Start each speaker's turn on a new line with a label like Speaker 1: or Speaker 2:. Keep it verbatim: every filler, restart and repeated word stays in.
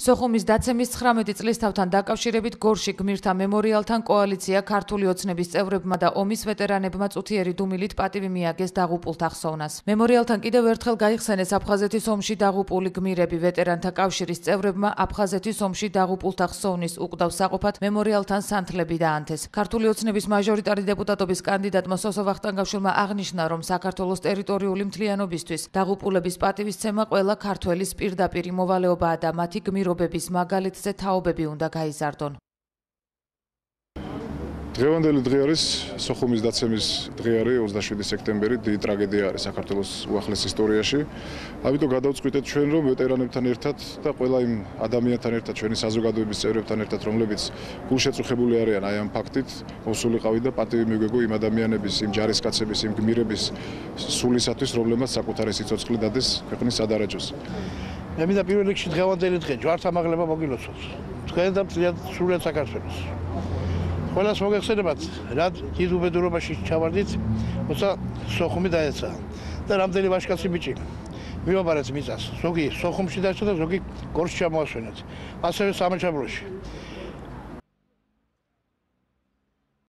Speaker 1: სოხუმის დაცემის ცხრამეტი წლის თავთან დაკავშირებით გორში გმირთა მემორიალთან კოალიცია ქართული ოცნების წევრებმა და ომის ვეტერანებმა წუთიერი დუმილით პატივი მიაგეს დაღუპულთა ხსოვნას. მემორიალთან კიდევ ერთხელ გაიხსენეს აფხაზეთის ომში დაღუპული გმირები. ვეტერანთა კავშირის წევრებმა აფხაზეთის ომში დაღუპულთა ხსოვნის უკვდავ საყოფად მემორიალთან სანთლები დაანთეს. ქართული ოცნების მაჟორიტარი დეპუტატობის კანდიდატმა სოსო ვახტანგაშვილმა აღნიშნა, რომ საქართველოს ტერიტორიული მთლიანობისთვის დაღუპულების პატივისცემა ყველა ქართველის პირდაპირი მოვალეობაა და მათი გმირობების მაგალითზე თაობები უნდა გაიზარდონ.
Speaker 2: დღევანდელი დღე არის სოხუმის დაცემის დღე არის ოცდაშვიდი სექტემბერი, დიდი ტრაგედია არის საქართველოს უახლეს ისტორიაში. ამიტომ გადავწყვიტეთ ჩვენ, რომ ვეტერანებთან ერთად და ყველა იმ ადამიანთან ერთად, ჩვენი საზოგადოების წევრებთან ერთად, რომლებიც გულშეწუხებული არიან აი ამ ფაქტით, მოსულიყავი და პატივი მიგვეგო იმ ადამიანების, იმ ჯარისკაცების, იმ გმირების სულისათვის, რომლებმაც საკუთარი სიცოცხლე დადეს ქვეყნის სადარაჯოს.
Speaker 3: მე მინდა პირველ რიგში დღევანდელი დღე ჯვართამაღლება მოგილოცოთ. თქვენ და სრულად საქართველოს. ყველას მოგეხსენებათ, რა დიდ უბედურობაში ჩავარდით, როცა სოხუმი დაეცა და რამდენი ვაჟკაცი ბიჭი მივაბარეთ მიწას. ზოგი სოხუმში დაეცა და ზოგი გორში ჩამოასვენეთ. ასევე სამაჩაბლოში.